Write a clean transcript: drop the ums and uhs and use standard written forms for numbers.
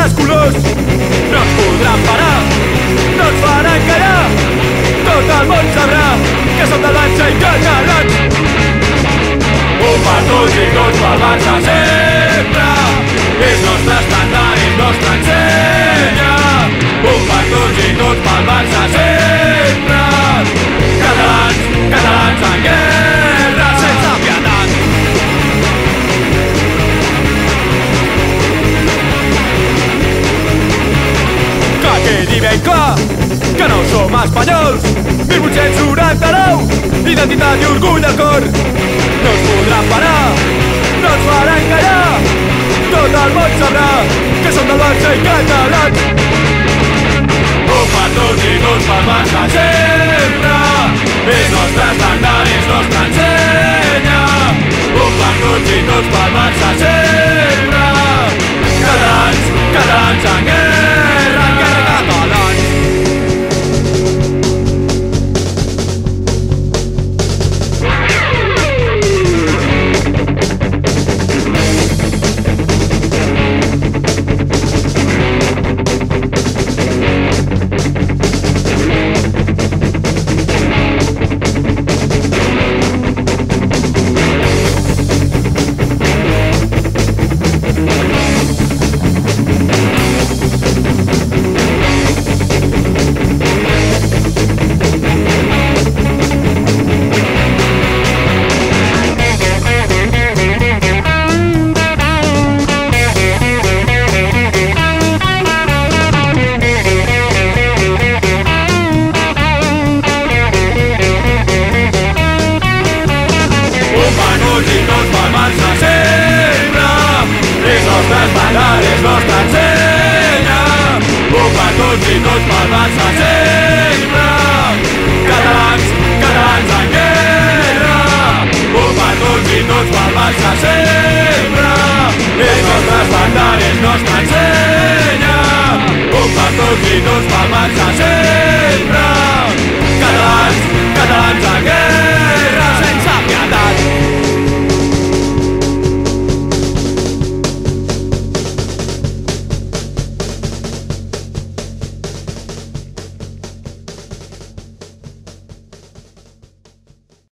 nostres colors. No ens podran parar, no ens faran callar. Tot el món sabrà que som del Barça i catalans. Un per tots i tots pel Barça sempre. És nostre estàndard, és nostre ensenya. Un per tots i tots pel Barça sempre. Catalans, catalans en guerra sense pietat. Que quedi ben clar que no som espanyols. 1899, identitat i orgull al cor. No ens podran parar, no ens faran callar. Tot el món sabrà que som del Barça i catalans. Un per tots i tots pel Barça sempre. És nostre estàndard, és nostre ensenya. Un per tots i tots pel Barça sempre. Catalans, catalans en guerra, en guerra catalans. És nostre ensenya. Un per tots i tots pel Barça sempre. Catalans, catalans en guerra. Un per tots i tots pel Barça sempre. És nostre estàndard, és nostre ensenya. Un per tots i tots pel Barça sempre. Catalans, catalans en guerra.